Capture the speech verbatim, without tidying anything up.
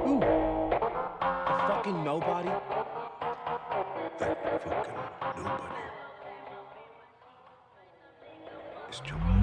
Who? A fucking nobody? That fucking nobody is Joe.